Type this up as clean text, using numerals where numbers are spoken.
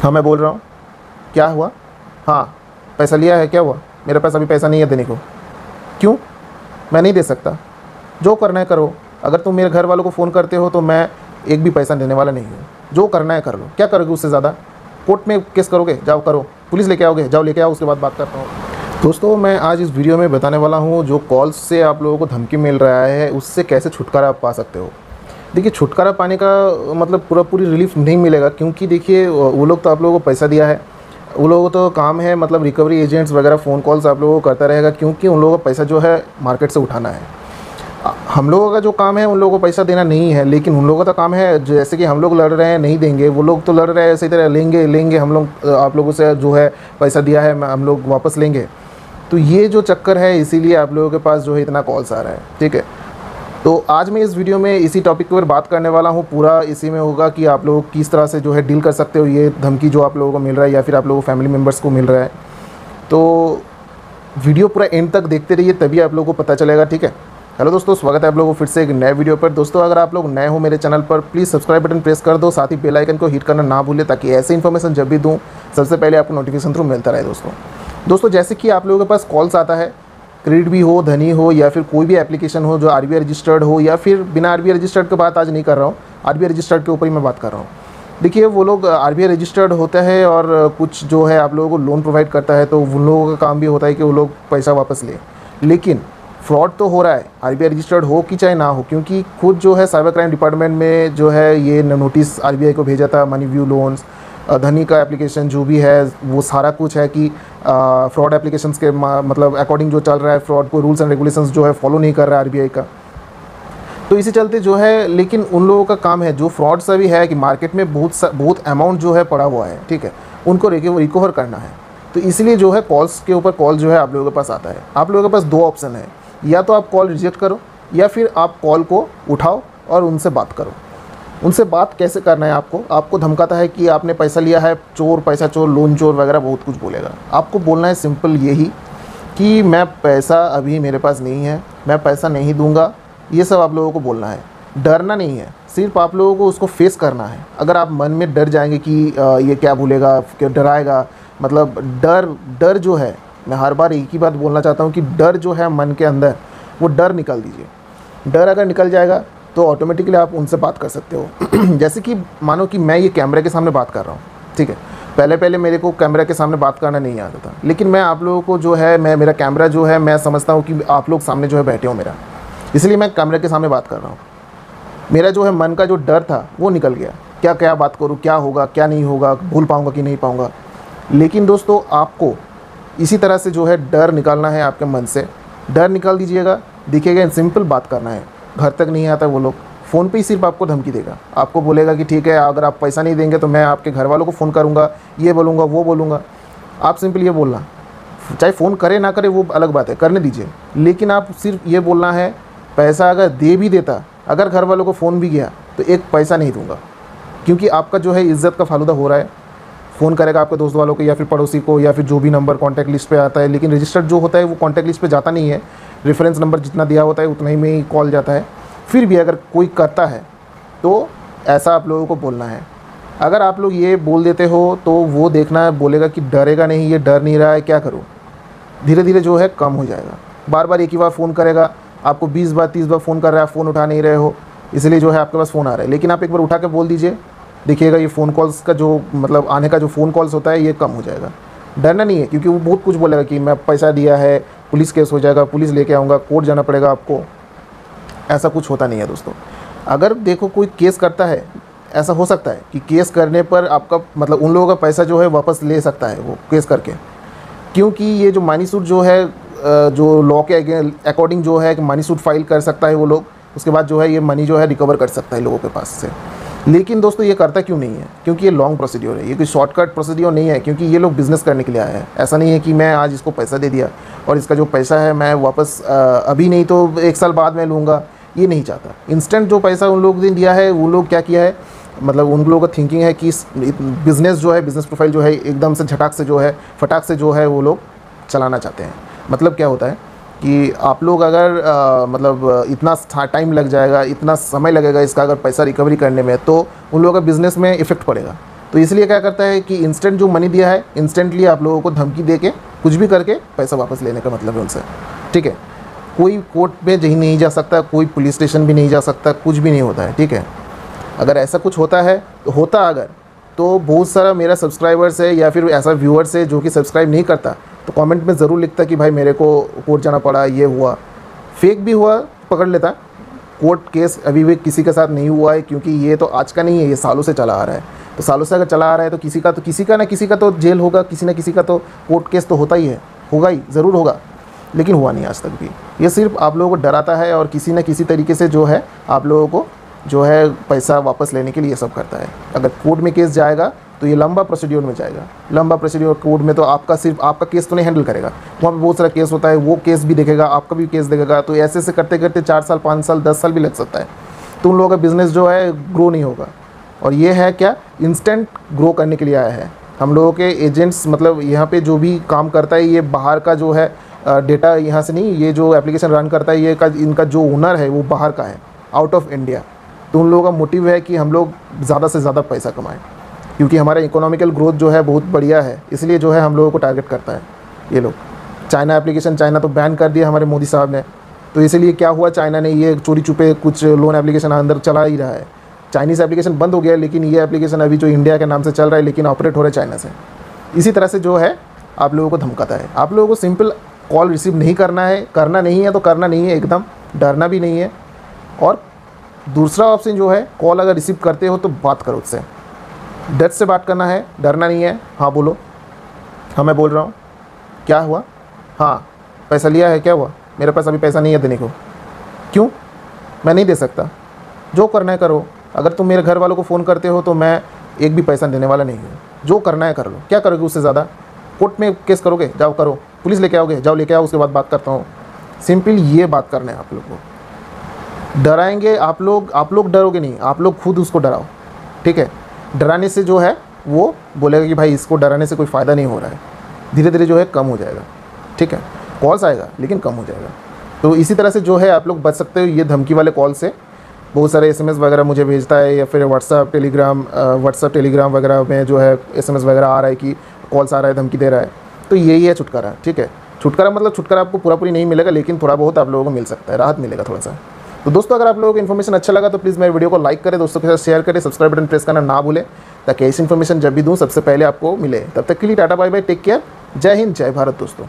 हाँ मैं बोल रहा हूँ। क्या हुआ? हाँ पैसा लिया है, क्या हुआ? मेरे पास अभी पैसा नहीं है देने को। क्यों? मैं नहीं दे सकता। जो करना है करो। अगर तुम मेरे घर वालों को फ़ोन करते हो तो मैं एक भी पैसा देने वाला नहीं हूँ। जो करना है कर लो। क्या करोगे उससे ज़्यादा? कोर्ट में केस करोगे? जाओ करो। पुलिस लेके आओगे? जाओ लेके आओ, उसके बाद बात करता हूँ। दोस्तों मैं आज इस वीडियो में बताने वाला हूँ जो कॉल्स से आप लोगों को धमकी मिल रहा है उससे कैसे छुटकारा आप पा सकते हो। देखिए छुटकारा पाने का मतलब पूरी रिलीफ नहीं मिलेगा, क्योंकि देखिए वो लोग तो आप लोगों को पैसा दिया है, वो लोगों को तो काम है मतलब रिकवरी एजेंट्स वगैरह फ़ोन कॉल्स आप लोगों को करता रहेगा, क्योंकि उन लोगों का पैसा जो है मार्केट से उठाना है। हम लोगों का जो काम है उन लोगों को पैसा देना नहीं है, लेकिन उन लोगों का तो काम है जैसे कि हम लोग लड़ रहे हैं नहीं देंगे, वो लोग तो लड़ रहे हैं इसी तरह लेंगे हम लोग आप लोगों से जो है पैसा दिया है हम लोग वापस लेंगे। तो ये जो चक्कर है इसीलिए आप लोगों के पास जो है इतना कॉल्स आ रहा है, ठीक है। तो आज मैं इस वीडियो में इसी टॉपिक के ऊपर बात करने वाला हूँ। पूरा इसी में होगा कि आप लोग किस तरह से जो है डील कर सकते हो ये धमकी जो आप लोगों को मिल रहा है या फिर आप लोगों को फैमिली मेम्बर्स को मिल रहा है। तो वीडियो पूरा एंड तक देखते रहिए, तभी आप लोगों को पता चलेगा, ठीक है। हेलो दोस्तों, स्वागत है आप लोगों को फिर से एक नए वीडियो पर। दोस्तों अगर आप लोग नए हो मेरे चैनल पर, प्लीज़ सब्सक्राइब बटन प्रेस कर दो, साथ ही बेल आइकन को हिट करना ना भूलें, ताकि ऐसे इन्फॉर्मेशन जब भी दूँ सबसे पहले आपको नोटिफिकेशन थ्रू मिलता रहे। दोस्तों जैसे कि आप लोगों के पास कॉल्स आता है, क्रेडिट भी हो, धनी हो या फिर कोई भी एप्लीकेशन हो जो आरबीआई रजिस्टर्ड हो या फिर बिना आरबीआई रजिस्टर्ड की बात आज नहीं कर रहा हूँ, आरबीआई रजिस्टर्ड के ऊपर ही मैं बात कर रहा हूँ। देखिए वो लोग आरबीआई रजिस्टर्ड होता है और कुछ जो है आप लोगों को लोन प्रोवाइड करता है, तो उन लोगों का काम भी होता है कि वो लोग पैसा वापस ले। लेकिन फ्रॉड तो हो रहा है आरबीआई रजिस्टर्ड हो कि चाहे ना हो, क्योंकि खुद जो है साइबर क्राइम डिपार्टमेंट में जो है ये नोटिस आरबीआई को भेजा था। मनी व्यू लोन्स, धनी का एप्लीकेशन जो भी है वो सारा कुछ है कि फ्रॉड एप्लीकेशंस के मतलब अकॉर्डिंग जो चल रहा है, फ्रॉड को रूल्स एंड रेगुलेशंस जो है फॉलो नहीं कर रहा है आरबीआई का। तो इसी चलते जो है, लेकिन उन लोगों का काम है जो फ्रॉड सा भी है कि मार्केट में बहुत अमाउंट जो है पड़ा हुआ है, ठीक है, उनको रिकवर करना है। तो इसलिए जो है कॉल्स के ऊपर कॉल जो है आप लोगों के पास आता है। आप लोगों के पास दो ऑप्शन है, या तो आप कॉल रिजेक्ट करो या फिर आप कॉल को उठाओ और उनसे बात करो। उनसे बात कैसे करना है आपको धमकाता है कि आपने पैसा लिया है, चोर, पैसा चोर, लोन चोर वगैरह बहुत कुछ बोलेगा। आपको बोलना है सिंपल यही कि मैं पैसा अभी मेरे पास नहीं है, मैं पैसा नहीं दूंगा, ये सब आप लोगों को बोलना है। डरना नहीं है, सिर्फ आप लोगों को उसको फेस करना है। अगर आप मन में डर जाएंगे कि ये क्या बोलेगा, क्या डराएगा, मतलब डर जो है, मैं हर बार एक ही बात बोलना चाहता हूँ कि डर जो है मन के अंदर, वो डर निकाल दीजिए। डर अगर निकल जाएगा तो ऑटोमेटिकली आप उनसे बात कर सकते हो। जैसे कि मानो कि मैं ये कैमरे के सामने बात कर रहा हूँ, ठीक है। पहले मेरे को कैमरा के सामने बात करना नहीं आता था, लेकिन मैं आप लोगों को जो है मेरा कैमरा जो है मैं समझता हूँ कि आप लोग सामने जो है बैठे हो मेरा, इसलिए मैं कैमरे के सामने बात कर रहा हूँ। मेरा जो है मन का जो डर था वो निकल गया, क्या बात करूँ, क्या होगा क्या नहीं होगा, भूल पाऊँगा कि नहीं पाऊँगा। लेकिन दोस्तों आपको इसी तरह से जो है डर निकालना है आपके मन से। डर निकाल दीजिएगा, दिखेगा सिंपल बात करना है। घर तक नहीं आता वो लोग, फ़ोन पे ही सिर्फ आपको धमकी देगा, आपको बोलेगा कि ठीक है अगर आप पैसा नहीं देंगे तो मैं आपके घर वालों को फ़ोन करूँगा, ये बोलूँगा वो बोलूँगा। आप सिंपल ये बोलना, चाहे फ़ोन करे ना करे वो अलग बात है, करने दीजिए, लेकिन आप सिर्फ ये बोलना है पैसा अगर दे भी देता, अगर घर वालों को फ़ोन भी गया तो एक पैसा नहीं दूँगा, क्योंकि आपका जो है इज़्ज़त का फालूदा हो रहा है। फ़ोन करेगा आपके दोस्त वालों को या फिर पड़ोसी को या फिर जो भी नंबर कॉन्टैक्ट लिस्ट पे आता है, लेकिन रजिस्टर्ड जो होता है वो कॉन्टैक्ट लिस्ट पे जाता नहीं है, रेफरेंस नंबर जितना दिया होता है उतना ही में ही कॉल जाता है। फिर भी अगर कोई करता है तो ऐसा आप लोगों को बोलना है। अगर आप लोग ये बोल देते हो तो वो देखना बोलेगा कि डरेगा नहीं, ये डर नहीं रहा है, क्या करूँ। धीरे धीरे जो है कम हो जाएगा। बार बार एक ही बार फ़ोन करेगा, आपको 20 बार 30 बार फ़ोन कर रहा है, फ़ोन उठा नहीं रहे हो, इसलिए जो है आपके पास फ़ोन आ रहा है। लेकिन आप एक बार उठा के बोल दीजिए, देखिएगा ये फ़ोन कॉल्स का जो मतलब आने का जो फ़ोन कॉल्स होता है ये कम हो जाएगा। डरना नहीं है, क्योंकि वो बहुत कुछ बोलेगा कि मैं पैसा दिया है, पुलिस केस हो जाएगा, पुलिस लेके आऊँगा, कोर्ट जाना पड़ेगा आपको। ऐसा कुछ होता नहीं है दोस्तों। अगर देखो कोई केस करता है, ऐसा हो सकता है कि केस करने पर आपका मतलब उन लोगों का पैसा जो है वापस ले सकता है वो केस करके, क्योंकि ये जो मनी सूट जो है जो लॉ के अकॉर्डिंग जो है कि मनी सूट फाइल कर सकता है वो लोग, उसके बाद जो है ये मनी जो है रिकवर कर सकता है लोगों के पास से। लेकिन दोस्तों ये करता क्यों नहीं है? क्योंकि ये लॉन्ग प्रोसीड्योर है, ये कोई शॉर्टकट प्रोसीड्योर नहीं है, क्योंकि ये लोग बिज़नेस करने के लिए आए हैं। ऐसा नहीं है कि मैं आज इसको पैसा दे दिया और इसका जो पैसा है मैं वापस अभी नहीं तो 1 साल बाद में लूँगा, ये नहीं चाहता। इंस्टेंट जो पैसा उन लोगों ने दिया है, वो लोग क्या किया है, मतलब उन लोगों का थिंकिंग है कि बिज़नेस जो है, बिज़नेस प्रोफाइल जो है एकदम से झटाक से जो है फटाक से जो है वो लोग चलाना चाहते हैं। मतलब क्या होता है कि आप लोग अगर मतलब इतना टाइम लग जाएगा, इतना समय लगेगा इसका अगर पैसा रिकवरी करने में, तो उन लोगों का बिज़नेस में इफ़ेक्ट पड़ेगा। तो इसलिए क्या करता है कि इंस्टेंट जो मनी दिया है, इंस्टेंटली आप लोगों को धमकी दे के कुछ भी करके पैसा वापस लेने का मतलब है उनसे, ठीक है। कोई कोर्ट पे जहीं नहीं जा सकता, कोई पुलिस स्टेशन भी नहीं जा सकता, कुछ भी नहीं होता है, ठीक है। अगर ऐसा कुछ होता है अगर तो बहुत सारा मेरा सब्सक्राइबर्स है या फिर ऐसा व्यूअर्स है जो कि सब्सक्राइब नहीं करता, तो कमेंट में ज़रूर लिखता कि भाई मेरे को कोर्ट जाना पड़ा, ये हुआ। फेक भी हुआ पकड़ लेता। कोर्ट केस अभी भी किसी के साथ नहीं हुआ है, क्योंकि ये तो आज का नहीं है, ये सालों से चला आ रहा है। तो सालों से अगर चला आ रहा है तो किसी का तो जेल होगा, किसी ना किसी का तो कोर्ट केस तो होता ही है, होगा ही, ज़रूर होगा, लेकिन हुआ नहीं आज तक भी। ये सिर्फ आप लोगों को डराता है और किसी न किसी तरीके से जो है आप लोगों को जो है पैसा वापस लेने के लिए ये सब करता है। अगर कोर्ट में केस जाएगा तो ये लंबा प्रोसीड्योर में जाएगा, लंबा प्रोसीड्योर कोर्ट में, तो आपका सिर्फ आपका केस तो नहीं हैंडल करेगा, वहाँ पे बहुत सारा केस होता है, वो केस भी देखेगा, आपका भी केस देखेगा। तो ऐसे ऐसे करते करते 4 साल 5 साल 10 साल भी लग सकता है। तो उन लोगों का बिज़नेस जो है ग्रो नहीं होगा। और ये है क्या, इंस्टेंट ग्रो करने के लिए आया है। हम लोगों के एजेंट्स, मतलब यहाँ पे जो भी काम करता है, ये बाहर का जो है डेटा यहाँ से नहीं, ये जो एप्लीकेशन रन करता है, ये इनका जो ओनर है वो बाहर का है, आउट ऑफ इंडिया। तो उन लोगों का मोटिव है कि हम लोग ज़्यादा से ज़्यादा पैसा कमाएं, क्योंकि हमारा इकोनॉमिकल ग्रोथ जो है बहुत बढ़िया है, इसलिए जो है हम लोगों को टारगेट करता है ये लोग। चाइना एप्लीकेशन, चाइना तो बैन कर दिया हमारे मोदी साहब ने, तो इसीलिए क्या हुआ, चाइना ने ये चोरी छुपे कुछ लोन एप्लीकेशन अंदर चला ही रहा है। चाइनीज़ एप्लीकेशन बंद हो गया, लेकिन ये एप्लीकेशन अभी जो इंडिया के नाम से चल रहा है, लेकिन ऑपरेट हो रहा है चाइना से। इसी तरह से जो है आप लोगों को धमकाता है। आप लोगों को सिंपल कॉल रिसीव नहीं करना है, करना नहीं है तो करना नहीं है, एकदम डरना भी नहीं है। और दूसरा ऑप्शन जो है, कॉल अगर रिसीव करते हो तो बात करो उससे, डर से बात करना है, डरना नहीं है। हाँ बोलो, हाँ मैं बोल रहा हूँ, क्या हुआ, हाँ पैसा लिया है, क्या हुआ, मेरे पास अभी पैसा नहीं है देने को, क्यों, मैं नहीं दे सकता, जो करना है करो। अगर तुम मेरे घर वालों को फ़ोन करते हो तो मैं एक भी पैसा देने वाला नहीं हूँ, जो करना है कर लो। क्या करोगे उससे ज़्यादा, कोर्ट में केस करोगे, जाओ करो, पुलिस लेके आओगे, जाओ लेके आओ, उसके बाद बात करता हूँ। सिंपल ये बात करना है आप लोग को। डराएंगे आप लोग डरोगे नहीं, आप लोग खुद उसको डराओ, ठीक है। डराने से जो है वो बोलेगा कि भाई इसको डराने से कोई फ़ायदा नहीं हो रहा है, धीरे धीरे जो है कम हो जाएगा, ठीक है। कॉल्स आएगा लेकिन कम हो जाएगा। तो इसी तरह से जो है आप लोग बच सकते हो ये धमकी वाले कॉल से। बहुत सारे SMS वगैरह मुझे भेजता है, या फिर व्हाट्सअप टेलीग्राम वगैरह में जो है SMS वगैरह आ रहा है कि कॉल्स आ रहा है, धमकी दे रहा है। तो यही है छुटकारा, ठीक है। छुटकारा मतलब छुटकारा आपको पूरी नहीं मिलेगा, लेकिन थोड़ा बहुत आप लोगों को मिल सकता है, राहत मिलेगा थोड़ा सा। तो दोस्तों अगर आप लोगों को इन्फॉर्मेशन अच्छा लगा तो प्लीज़ मेरे वीडियो को लाइक करें, दोस्तों के साथ शेयर करें, सब्सक्राइब बटन प्रेस करना ना भूलें, ताकि ऐसी इन्फॉर्मेशन जब भी दूँ सबसे पहले आपको मिले। तब तक के लिए tata bye bye, take care, जय हिंद जय भारत दोस्तों।